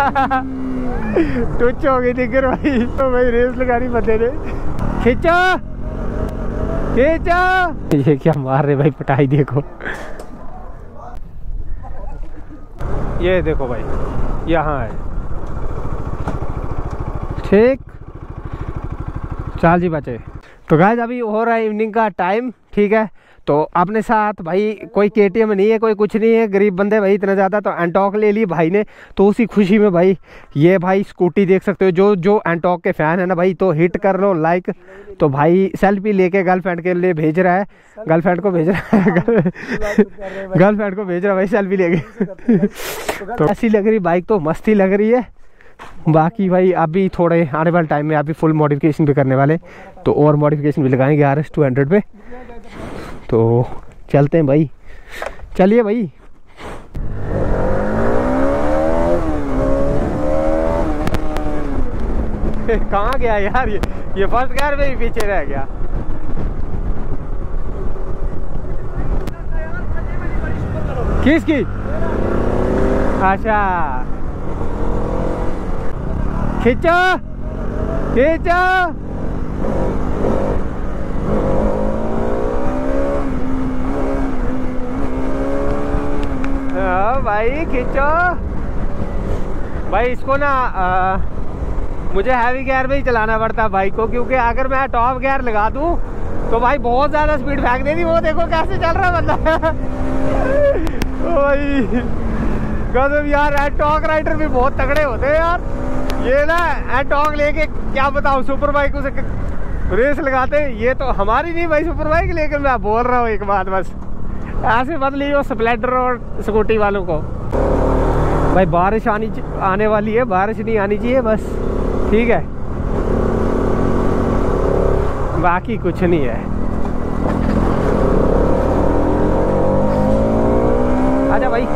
टुच हो गई दिगर भाई। तो भाई रेस लगानी बंदे ने। खींचो खींचो। ये क्या मार रहे भाई पिटाई देखो। ये देखो भाई यहाँ है। ठीक चाल जी बचे। तो गाइस अभी हो रहा है इवनिंग का टाइम। ठीक है तो अपने साथ भाई कोई केटीएम नहीं है, कोई कुछ नहीं है, गरीब बंदे भाई इतना ज़्यादा। तो एंटॉक ले ली भाई ने। तो उसी खुशी में भाई ये भाई स्कूटी देख सकते हो। जो एंटॉक के फैन है ना भाई तो हिट कर लो लाइक। तो भाई सेल्फी लेके गर्लफ्रेंड के लिए भेज रहा है, गर्लफ्रेंड को भेज रहा है, गर्लफ्रेंड को भेज रहा है भाई सेल्फी लेके। तो ऐसी लग रही बाइक, तो मस्ती लग रही है। बाकी भाई अभी थोड़े आने वाले टाइम में अभी फुल मॉडिफिकेशन भी करने वाले, तो और मॉडिफिकेशन भी लगाएंगे RS 200 पे। तो चलते हैं भाई, चलिए भाई। कहाँ गया यार ये फर्स्ट गियर में ही पीछे रह गया। किसकी? अच्छा खींचो खींचो। भाई खींचो भाई। इसको ना मुझे हैवी गियर में ही चलाना पड़ता है बाइक को, क्योंकि अगर मैं टॉप गियर लगा दूं तो भाई बहुत ज्यादा स्पीड फेंक देती। वो देखो कैसे चल रहा बंदा। भाई गजब यार। एंटॉक राइडर भी बहुत तगड़े होते हैं यार। ये ना एंटॉक लेके क्या बताऊं सुपर बाइक से रेस लगाते हैं। ये तो हमारी नहीं भाई सुपर बाइक, लेकिन मैं बोल रहा हूँ एक बात बस ऐसे मत लीजिए स्प्लेंडर और स्कूटी वालों को। भाई बारिश आने वाली है, बारिश नहीं आनी चाहिए बस। ठीक है बाकी कुछ नहीं है। आजा भाई।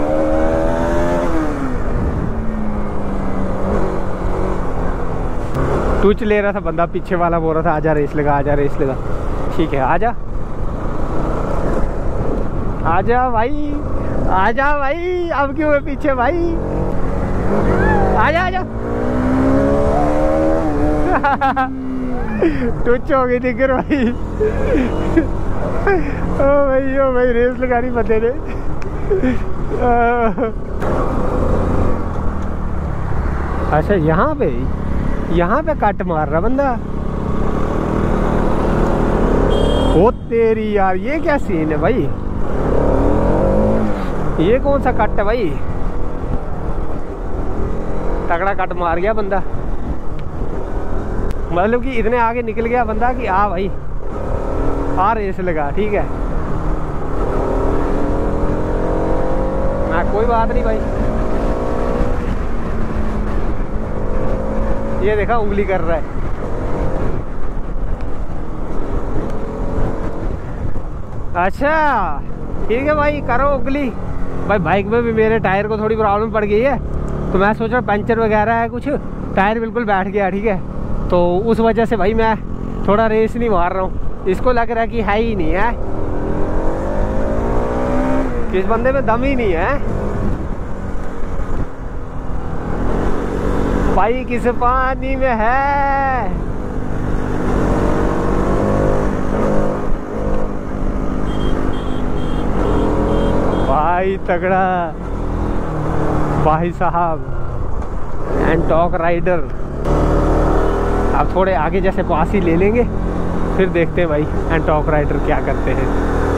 टूच ले रहा था बंदा, पीछे वाला बोल रहा था आजा रेस लगा, आजा रेस लगा। ठीक है आजा आजा भाई, आजा भाई। अब क्यों है पीछे भाई? आजा आजा। टुच हो गई दिगर भाई। ओ भाई रेस लगानी बंदे ने। अच्छा यहाँ पे कट मार रहा बंदा। ओ तेरी यार, ये क्या सीन है भाई? ये कौन सा कट है भाई? तगड़ा कट मार गया बंदा। मतलब कि इतने आगे निकल गया बंदा कि आ भाई आ रेस लगा। ठीक है ना, कोई बात नहीं भाई। ये देखा उंगली कर रहा है। अच्छा ठीक है भाई करो उंगली। भाई बाइक में भी मेरे टायर को थोड़ी प्रॉब्लम पड़ गई है, तो मैं सोच रहा पंचर वगैरह है कुछ, टायर बिल्कुल बैठ गया। ठीक है तो उस वजह से भाई मैं थोड़ा रेस नहीं मार रहा हूँ। इसको लग रहा है कि है ही नहीं है, इस बंदे में दम ही नहीं है भाई। किस पानी में है भाई तगड़ा भाई साहब एंटॉक राइडर। अब थोड़े आगे जैसे पास ही ले लेंगे, फिर देखते हैं भाई एंटॉक राइडर क्या करते हैं।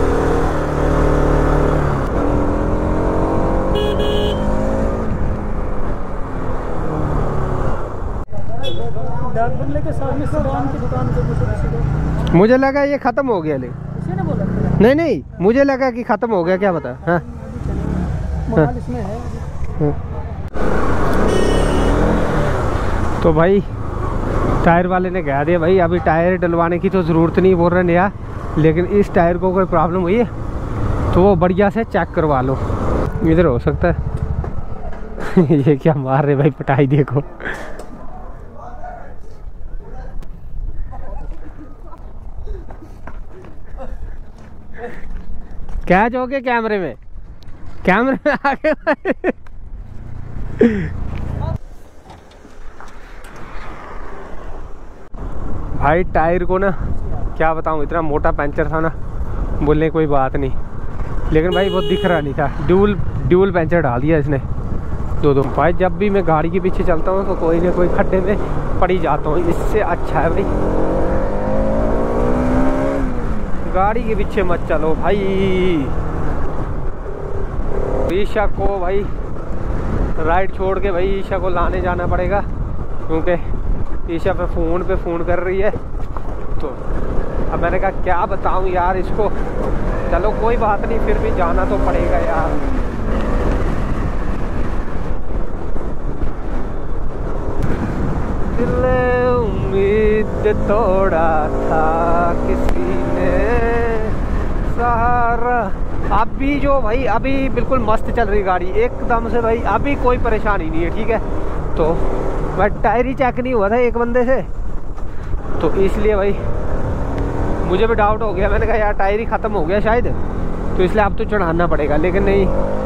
मुझे लगा ये खत्म हो गया, लेकिन नहीं मुझे लगा कि खत्म हो गया, क्या पता। हाँ इसमें है। हाँ। तो भाई टायर वाले ने कह दिया भाई अभी टायर डलवाने की तो ज़रूरत नहीं बोल रहे नया, लेकिन इस टायर को कोई प्रॉब्लम हुई है तो वो बढ़िया से चेक करवा लो। इधर हो सकता है। ये क्या मार रहे भाई पिटाई देखो। कैच हो गए कैमरे में, कैमरे में आ गए। भाई टायर को ना क्या बताऊँ, इतना मोटा पंचर था ना, बोलने कोई बात नहीं। लेकिन भाई वो दिख रहा नहीं था, ड्यूल पंचर डाल दिया इसने दो। भाई जब भी मैं गाड़ी के पीछे चलता हूँ तो कोई ना कोई खड्डे में पड़ ही जाता हूँ। इससे अच्छा है भाई गाड़ी के पीछे मत चलो भाई। ईशा को भाई राइड छोड़ के भाई ईशा को लाने जाना पड़ेगा, क्योंकि ईशा पे फ़ोन कर रही है। तो अब मैंने कहा क्या बताऊं यार इसको, चलो कोई बात नहीं, फिर भी जाना तो पड़ेगा यार। दिल उम्मीद तोड़ा था किसी ने सहारा। अभी जो भाई अभी बिल्कुल मस्त चल रही गाड़ी एकदम से भाई, अभी कोई परेशानी नहीं है, ठीक है। तो भाई टायर ही चेक नहीं हुआ था एक बंदे से, तो इसलिए भाई मुझे भी डाउट हो गया। मैंने कहा यार टायर ही ख़त्म हो गया शायद, तो इसलिए अब तो चढ़ाना पड़ेगा। लेकिन नहीं,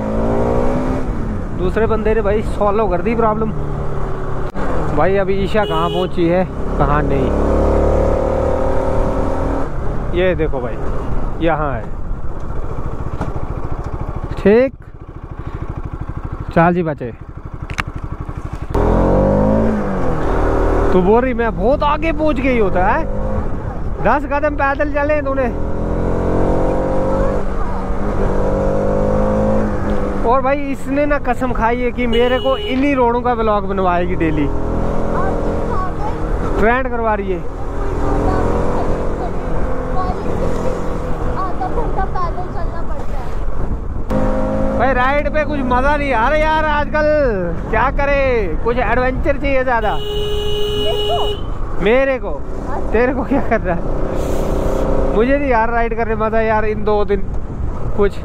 दूसरे बंदे ने भाई सॉल्व कर दी प्रॉब्लम। भाई अभी ईशा कहाँ पहुँची है कहाँ नहीं, ये देखो भाई यहाँ है। ठीक, चल जी बचे। तू बोल रही मैं बहुत आगे पहुंच गई होता है, 10 कदम पैदल चले तूने। और भाई इसने ना कसम खाई है कि मेरे को इन्हीं रोडों का ब्लॉग बनवाएगी डेली, ट्रेंड करवा रही है। भाई राइड पे कुछ मजा नहीं आ रहा यार आजकल, क्या करे, कुछ एडवेंचर चाहिए ज्यादा। मेरे को तेरे को क्या कर रहा है, मुझे नहीं यार राइड करने मजा यार इन 2 दिन कुछ।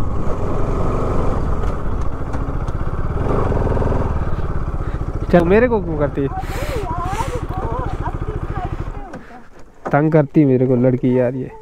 चल मेरे को क्यों करती है, तंग करती मेरे को लड़की यार ये।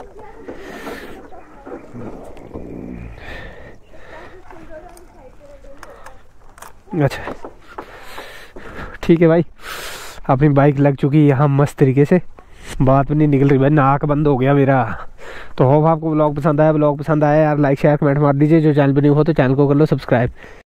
अच्छा ठीक है भाई, अपनी बाइक लग चुकी है यहाँ मस्त तरीके से, बात भी नहीं निकल रही भाई, नाक बंद हो गया मेरा। तो होप आपको ब्लॉग पसंद आया यार लाइक शेयर कमेंट मार दीजिए। जो चैनल पर न्यू हो तो चैनल को कर लो सब्सक्राइब।